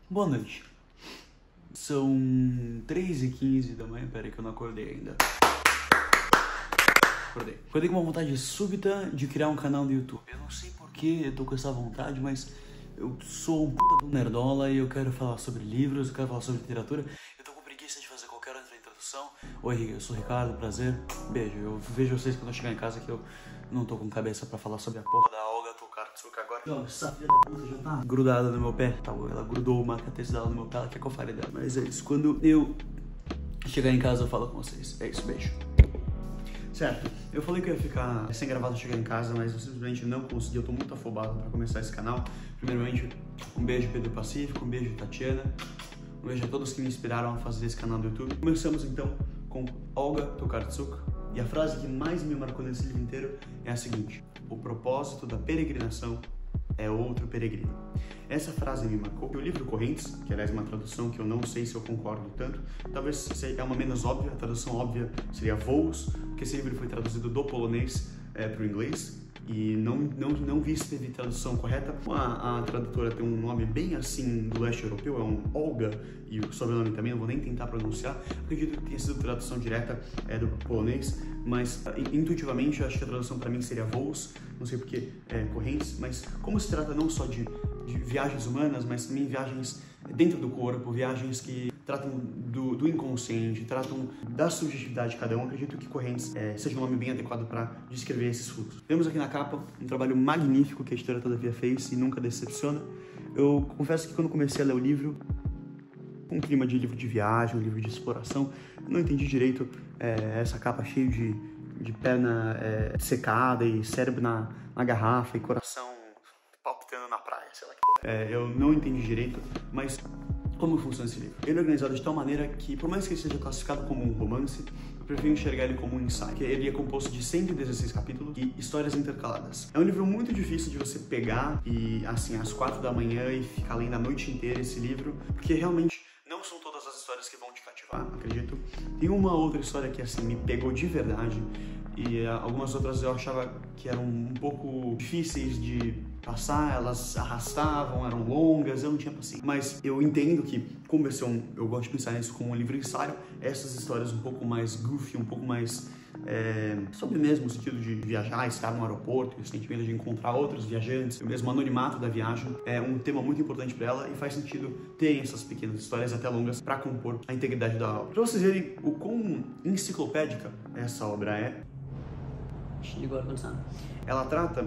Boa noite. São 3h15 da manhã, peraí que eu não acordei ainda. Acordei com uma vontade súbita de criar um canal no YouTube. Eu não sei por que eu tô com essa vontade, mas eu sou um puta do nerdola e eu quero falar sobre livros, eu quero falar sobre literatura. Eu tô com preguiça de fazer qualquer outra introdução. Oi, eu sou o Ricardo, prazer. Beijo, eu vejo vocês quando eu chegar em casa que eu não tô com cabeça pra falar sobre a porra da Olga Tokarczuk agora. Então, essa filha da puta já tá grudada no meu pé. Tá, ela grudou o marca-texto dela no meu pé, ela quer que eu fale dela. Mas é isso, quando eu chegar em casa eu falo com vocês. É isso, beijo. Certo, eu falei que eu ia ficar sem gravado chegar em casa, mas eu simplesmente não consegui, eu tô muito afobado pra começar esse canal. Primeiramente, um beijo Pedro Pacífico, um beijo Tatiana, um beijo a todos que me inspiraram a fazer esse canal do YouTube. Começamos então com Olga Tokarczuk, e a frase que mais me marcou nesse livro inteiro é a seguinte: o propósito da peregrinação é outro peregrino. Essa frase me marcou. O livro Correntes, que aliás é uma tradução que eu não sei se eu concordo tanto, talvez é uma menos óbvia, a tradução óbvia seria voos, porque esse livro foi traduzido do polonês para o inglês, e não vi se teve tradução correta. A tradutora tem um nome bem assim do leste europeu, é um Olga, e o sobrenome também, não vou nem tentar pronunciar. Acredito que tenha sido tradução direta do polonês, mas intuitivamente eu acho que a tradução para mim seria voos, não sei porque correntes, mas como se trata não só de viagens humanas, mas também viagens dentro do corpo, viagens que tratam do inconsciente, tratam da subjetividade de cada um. Acredito que Correntes seja um nome bem adequado para descrever esses fluxos. Temos aqui na capa um trabalho magnífico que a editora Todavia fez e nunca decepciona. Eu confesso que quando comecei a ler o livro, um clima de livro de viagem, um livro de exploração, eu não entendi direito essa capa cheia de perna secada e cérebro na garrafa e coração palpitando na praia, sei lá que porra. Eu não entendi direito, mas como funciona esse livro? Ele é organizado de tal maneira que, por mais que ele seja classificado como um romance, eu prefiro enxergar ele como um ensaio, porque ele é composto de 116 capítulos e histórias intercaladas. É um livro muito difícil de você pegar e, assim, às 4 da manhã e ficar lendo a noite inteira esse livro, porque realmente não são todas as histórias que vão te cativar, acredito. Tem uma outra história que, assim, me pegou de verdade, e algumas outras eu achava que eram um pouco difíceis de passar, elas arrastavam, eram longas, eu não tinha paciência. Mas eu entendo que, como eu gosto de pensar nisso como um livro ensaio, essas histórias um pouco mais goofy, um pouco mais sobre mesmo o sentido de viajar, estar no aeroporto, o sentimento de encontrar outros viajantes, o mesmo anonimato da viagem, é um tema muito importante para ela e faz sentido terem essas pequenas histórias até longas para compor a integridade da obra. Para vocês verem o quão enciclopédica essa obra é, ela trata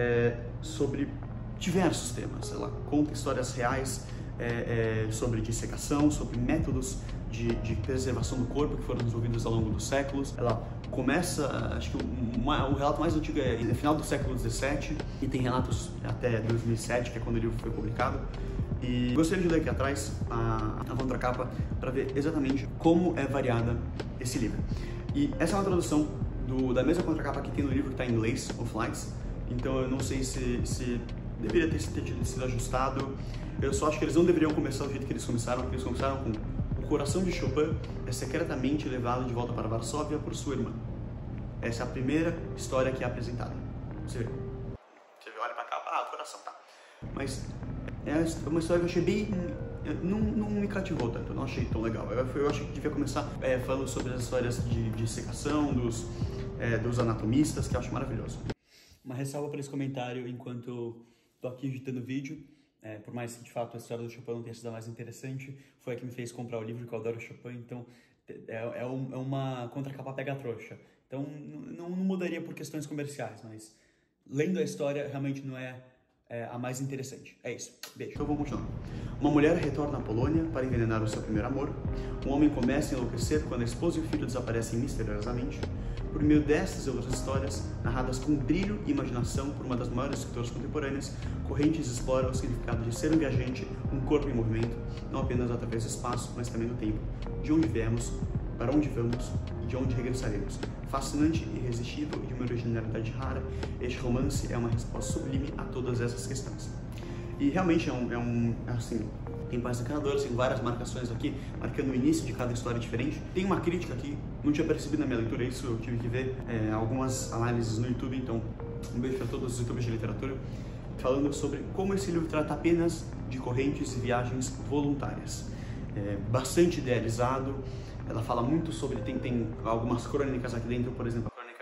sobre diversos temas. Ela conta histórias reais sobre dissecação, sobre métodos de preservação do corpo que foram desenvolvidos ao longo dos séculos. Ela começa, acho que o relato mais antigo é no final do século XVII e tem relatos até 2007, que é quando o livro foi publicado. E gostaria de ler aqui atrás a contracapa para ver exatamente como é variada esse livro. E essa é uma tradução da mesma contracapa que tem no livro, que está em inglês, of Lights. Então eu não sei se deveria ter sido ajustado. Eu só acho que eles não deveriam começar do jeito que eles começaram, porque eles começaram com: o coração de Chopin é secretamente levado de volta para Varsóvia por sua irmã. Essa é a primeira história que é apresentada. Você olha pra cá, o coração, tá. Mas é uma história que eu achei bem... Não me cativou tanto, eu não achei tão legal. Eu acho que devia começar falando sobre as histórias de dissecação, dos anatomistas, que eu acho maravilhoso. Uma ressalva para esse comentário enquanto tô aqui editando o vídeo. Por mais que de fato a história do Chopin não tenha sido a mais interessante, foi a que me fez comprar o livro, que eu adoro Chopin, então é uma contracapa pega-trouxa. Então não mudaria por questões comerciais, mas lendo a história realmente não é a mais interessante. É isso. Beijo. Então vamos continuar. Uma mulher retorna à Polônia para envenenar o seu primeiro amor. Um homem começa a enlouquecer quando a esposa e o filho desaparecem misteriosamente. Por meio dessas e outras histórias, narradas com brilho e imaginação por uma das maiores escritoras contemporâneas, Correntes explora o significado de ser um viajante, um corpo em movimento, não apenas através do espaço, mas também do tempo, de onde viemos, para onde vamos e de onde regressaremos. Fascinante, irresistível e de uma originalidade rara, este romance é uma resposta sublime a todas essas questões. E realmente assim, tem páginas encantadoras, tem várias marcações aqui, marcando o início de cada história diferente. Tem uma crítica aqui, não tinha percebido na minha leitura isso, eu tive que ver algumas análises no YouTube, então um beijo para todos os youtubers de literatura. falando sobre como esse livro trata apenas de correntes e viagens voluntárias. É bastante idealizado, ela fala muito sobre, tem algumas crônicas aqui dentro, por exemplo, a crônica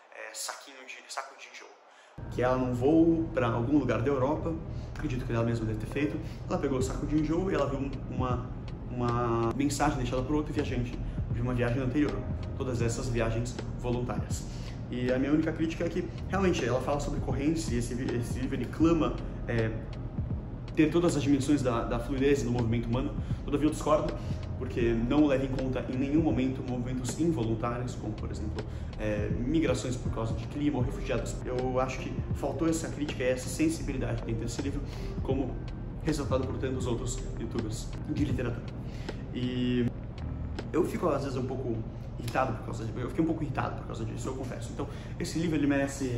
Saco de Joe, que ela num voo para algum lugar da Europa, acredito que ela mesma deve ter feito, ela pegou o saco de enjoo e ela viu uma mensagem deixada por outro viajante de uma viagem anterior, todas essas viagens voluntárias. E a minha única crítica é que, realmente, ela fala sobre correntes e esse livro ele clama ter todas as dimensões da fluidez do movimento humano. Todavia eu discordo, porque não leva em conta em nenhum momento movimentos involuntários, como por exemplo migrações por causa de clima ou refugiados. Eu acho que faltou essa crítica e essa sensibilidade dentro desse livro, como ressaltado por tantos outros youtubers de literatura. E eu fico às vezes um pouco irritado por causa disso. Eu fiquei um pouco irritado por causa disso, eu confesso. Então esse livro merece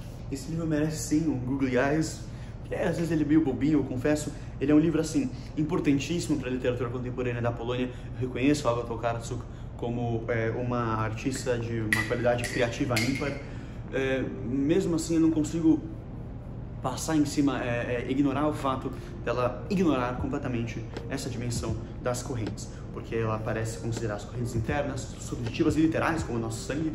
sim um Google Eyes. Às vezes ele é meio bobinho, eu confesso. Ele é um livro, assim, importantíssimo para a literatura contemporânea da Polônia. Eu reconheço a Olga Tokarczuk como uma artista de uma qualidade criativa ímpar. Mesmo assim, eu não consigo passar em cima, ignorar o fato dela ignorar completamente essa dimensão das correntes. Porque ela parece considerar as correntes internas, subjetivas e literais, como o nosso sangue,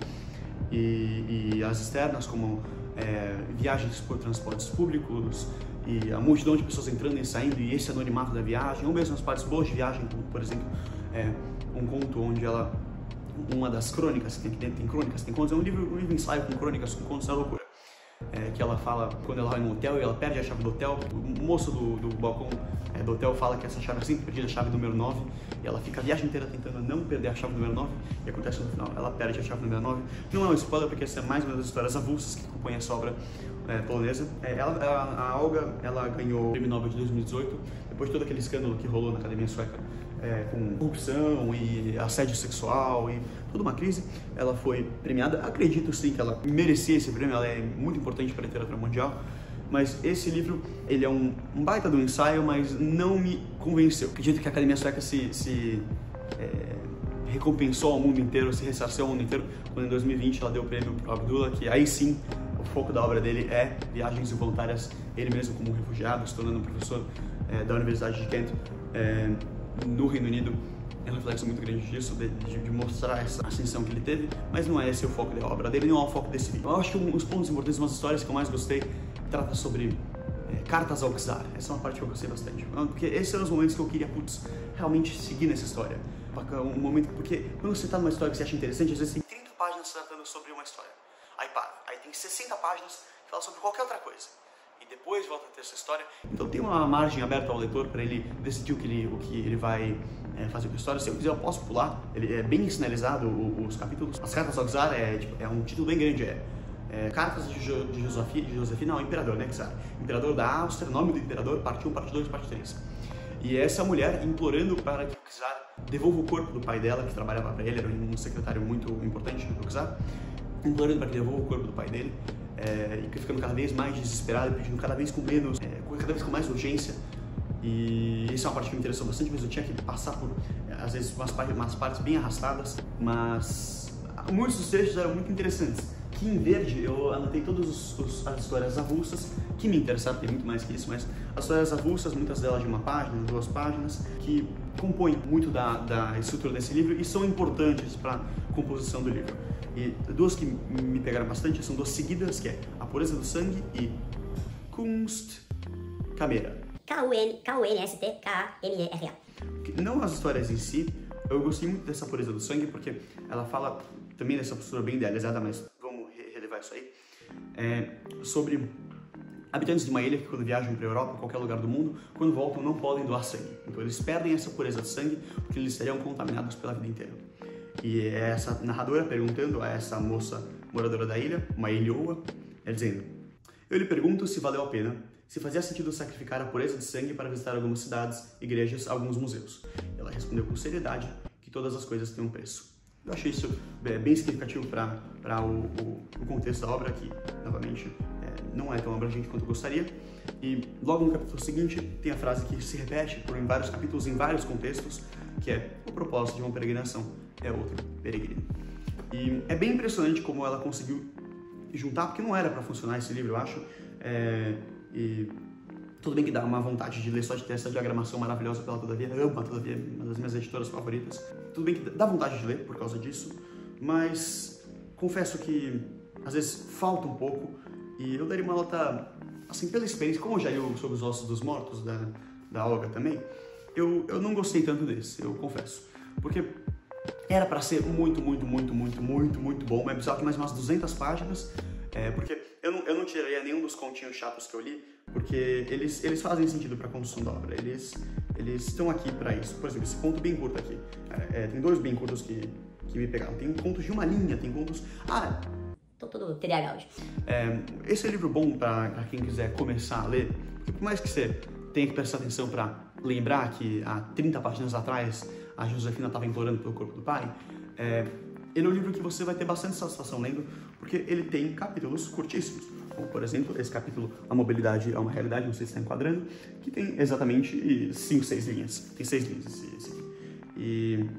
e as externas, como viagens por transportes públicos e a multidão de pessoas entrando e saindo e esse anonimato da viagem, ou mesmo as partes boas de viagem, como por exemplo um conto onde uma das crônicas, tem crônicas, tem contos, é um livro ensaio com crônicas, com contos da loucura, que ela fala quando ela vai no hotel e ela perde a chave do hotel, o moço do balcão do hotel fala que essa chave é sempre perdida, a chave número 9, e ela fica a viagem inteira tentando não perder a chave número 9, e acontece no final, ela perde a chave número 9. Não é um spoiler, porque essa é mais uma das histórias avulsas que compõem essa obra polonesa. A Olga, ela ganhou o Prêmio Nobel de 2018, depois de todo aquele escândalo que rolou na Academia Sueca, com corrupção e assédio sexual e toda uma crise. Ela foi premiada, acredito sim que ela merecia esse prêmio, ela é muito importante para a literatura mundial. Mas esse livro, ele é um baita do ensaio, mas não me convenceu. Acredito que a Academia Sueca se recompensou ao mundo inteiro, se ressarceu ao mundo inteiro, quando em 2020 ela deu o prêmio para Abdullah, que aí sim, o foco da obra dele é viagens involuntárias, ele mesmo como refugiado, se tornando professor da Universidade de Kent, no Reino Unido. É um reflexo muito grande disso, de mostrar essa ascensão que ele teve, mas não é esse o foco da obra dele, não é o foco desse livro. Eu acho que os pontos importantes, umas histórias que eu mais gostei, trata sobre cartas ao czar. Essa é uma parte que eu gostei bastante, porque esses eram os momentos que eu queria, realmente seguir nessa história. Um momento, porque quando você está numa história que você acha interessante, às vezes tem 30 páginas tratando sobre uma história, aí para, aí tem 60 páginas que falam sobre qualquer outra coisa, e depois volta a ter essa história. Então tem uma margem aberta ao leitor para ele decidir o que ele vai fazer com a história. Se eu quiser, eu posso pular, ele é bem sinalizado os capítulos. As cartas ao czar é um título bem grande, Cartas de Josefina ao Imperador, né, czar? Imperador da Áustria, nome do imperador, parte 1, parte 2, parte 3. E essa mulher implorando para que o czar devolva o corpo do pai dela, que trabalhava para ele, era um secretário muito importante do czar, implorando para que devolva o corpo do pai dele, e ficando cada vez mais desesperado, pedindo cada vez com menos, cada vez com mais urgência. E isso é uma parte que me interessou bastante, mas eu tinha que passar por, às vezes, umas partes bem arrastadas, mas muitos dos trechos eram muito interessantes. Aqui em verde eu anotei todas as histórias avulsas que me interessaram, tem muito mais que isso, mas as histórias avulsas, muitas delas de uma página, 2 páginas, que compõem muito da estrutura desse livro e são importantes para a composição do livro. E 2 que me pegaram bastante são 2 seguidas, que é A Pureza do Sangue e Kunstkamera. Kunstkamera. Não as histórias em si, eu gostei muito dessa Pureza do Sangue porque ela fala também dessa postura bem idealizada, mas vamos relevar isso aí, sobre habitantes de uma ilha que quando viajam para a Europa, qualquer lugar do mundo, quando voltam não podem doar sangue. Então eles perdem essa pureza de sangue porque eles seriam contaminados pela vida inteira. E é essa narradora perguntando a essa moça moradora da ilha, uma ilhoa, dizendo: eu lhe pergunto se valeu a pena, se fazia sentido sacrificar a pureza de sangue para visitar algumas cidades, igrejas, alguns museus. Ela respondeu com seriedade que todas as coisas têm um preço. Eu achei isso bem significativo para o contexto da obra, que, novamente, não é tão abrangente quanto eu gostaria. E logo no capítulo seguinte tem a frase que se repete em vários capítulos, em vários contextos, que é: o propósito de uma peregrinação é outro peregrino. E é bem impressionante como ela conseguiu juntar, porque não era para funcionar esse livro, eu acho, E tudo bem que dá uma vontade de ler só de ter essa diagramação maravilhosa pela Todavia. Amo a Todavia, uma das minhas editoras favoritas. Tudo bem que dá vontade de ler por causa disso, mas confesso que às vezes falta um pouco e eu daria uma nota, assim, pela experiência, como eu já li sobre os Ossos dos Mortos, da Olga também, eu não gostei tanto desse, eu confesso. Porque era pra ser muito bom, mas precisava de mais umas 200 páginas, porque eu não tiraria nenhum dos continhos chatos que eu li, porque eles fazem sentido pra construção da obra, eles estão aqui pra isso. Por exemplo, esse conto bem curto aqui, tem dois bem curtos que me pegaram, tem contos de uma linha, tem contos... Tô todo TDAH hoje. Esse é um livro bom pra quem quiser começar a ler, porque por mais que você tenha que prestar atenção pra lembrar que há 30 páginas atrás a Josefina estava implorando pelo corpo do pai, ele é um livro que você vai ter bastante satisfação lendo, porque ele tem capítulos curtíssimos, como por exemplo esse capítulo A Mobilidade é uma Realidade, não sei se está enquadrando, que tem exatamente 5, 6 linhas, tem 6 linhas esse aqui.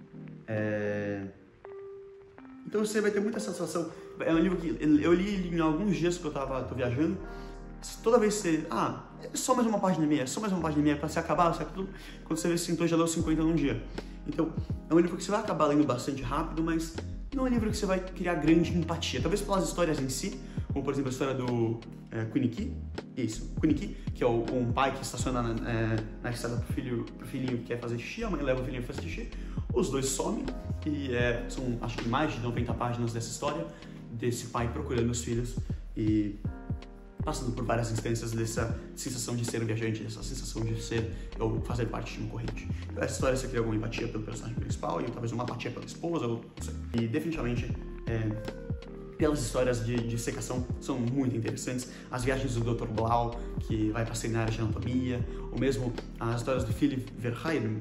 Então você vai ter muita satisfação. É um livro que eu li em alguns dias que eu tô viajando. Toda vez que você... é só mais uma página e meia, pra se acabar o capítulo. Quando você vê esse sentou, já leu 50 num dia. Então, é um livro que você vai acabar lendo bastante rápido, mas não é um livro que você vai criar grande empatia. Talvez pelas histórias em si, como por exemplo a história do Quiniqui. Isso, Quiniqui, que é um pai que estaciona na estrada pro filhinho que quer fazer xixi, a mãe leva o filhinho pra fazer xixi. Os dois somem, e são acho que mais de 90 páginas dessa história, desse pai procurando os filhos e passando por várias instâncias dessa sensação de ser um viajante, dessa sensação de ser ou fazer parte de uma corrente. Então, essa história você cria alguma empatia pelo personagem principal e talvez uma empatia pela esposa, ou não sei. E definitivamente, pelas histórias de secação são muito interessantes. As viagens do Dr. Blau, que vai para seminário de anatomia, ou mesmo as histórias do Philipp Verheyen,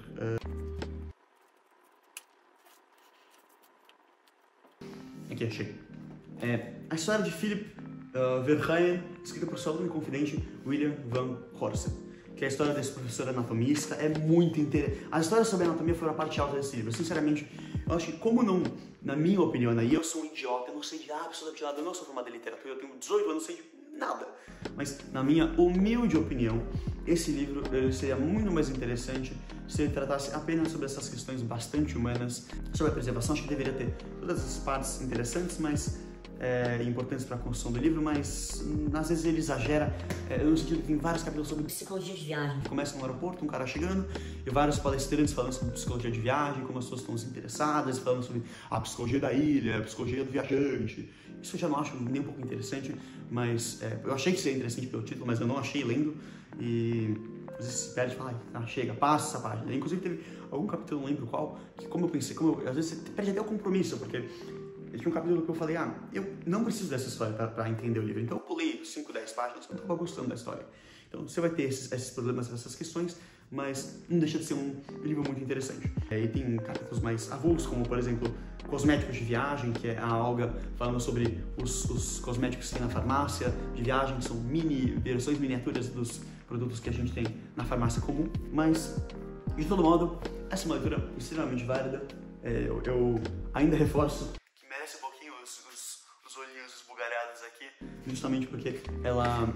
aqui, achei. A história de Philipp Verheyen, escrita por seu aluno e confidente William Van Horsen, que é a história desse professor anatomista. É muito interessante. As histórias sobre anatomia foram a parte alta desse livro. Sinceramente, eu acho que, como não, na minha opinião, aí eu sou um idiota, eu não sei de absolutamente nada, eu não sou formado em literatura, eu tenho 18 anos, não sei de nada. Mas, na minha humilde opinião, esse livro seria muito mais interessante se ele tratasse apenas sobre essas questões bastante humanas, sobre a preservação. Acho que deveria ter todas essas partes interessantes, mas importantes para a construção do livro, mas às vezes ele exagera, no sentido que tem vários capítulos sobre psicologia de viagem. Começa no aeroporto, um cara chegando, e vários palestrantes falando sobre psicologia de viagem, como as pessoas estão se interessadas, falando sobre a psicologia da ilha, a psicologia do viajante. Isso eu já não acho nem um pouco interessante, mas eu achei que seria interessante pelo título, mas eu não achei lendo, e às vezes se perde e fala, chega, passa essa página. Inclusive teve algum capítulo, não lembro qual, que como eu pensei, às vezes você perde até o compromisso, porque tinha um capítulo que eu falei, eu não preciso dessa história para entender o livro. Então eu pulei 5, 10 páginas, eu não estava gostando da história. Então você vai ter esses problemas, essas questões, mas não deixa de ser um livro muito interessante. E tem capítulos mais avulsos, como por exemplo, cosméticos de viagem, que é a Olga falando sobre os cosméticos que tem na farmácia de viagem, que são versões miniaturas dos produtos que a gente tem na farmácia comum. Mas, de todo modo, essa é uma leitura extremamente válida. Eu ainda reforço um pouquinho os olhinhos esbugalhados aqui, justamente porque ela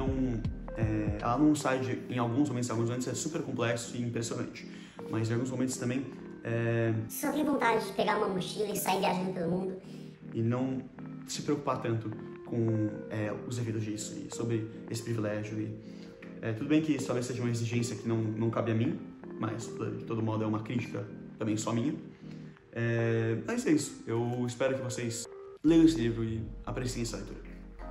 não sai em alguns momentos é super complexo e impressionante, mas em alguns momentos também só tem vontade de pegar uma mochila e sair viajando pelo mundo e não se preocupar tanto com os efeitos disso e sobre esse privilégio. E tudo bem que isso talvez seja uma exigência que não cabe a mim, mas de todo modo é uma crítica também só minha. Mas é isso, eu espero que vocês leiam esse livro e apreciem essa leitura.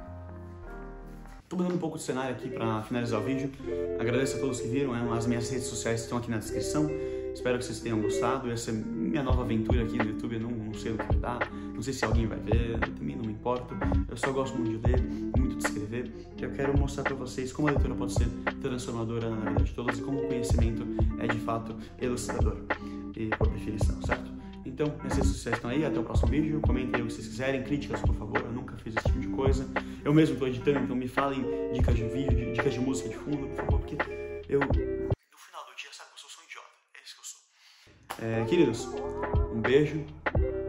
Tô mudando um pouco de cenário aqui para finalizar o vídeo. Agradeço a todos que viram, as minhas redes sociais estão aqui na descrição. Espero que vocês tenham gostado. Essa é minha nova aventura aqui no YouTube, eu não sei o que vai dar, não sei se alguém vai ver, eu também não me importo. Eu só gosto muito de ler, muito de escrever. Eu quero mostrar para vocês como a leitura pode ser transformadora na vida de todos e como o conhecimento é de fato elucidador e por definição, certo? Então, minhas redes sociais estão aí, até o próximo vídeo, comentem aí o que vocês quiserem, críticas por favor, eu nunca fiz esse tipo de coisa. Eu mesmo estou editando, então me falem dicas de vídeo, dicas de música de fundo, por favor, porque eu, no final do dia, sabe, eu sou um idiota, é isso que eu sou. Queridos, um beijo.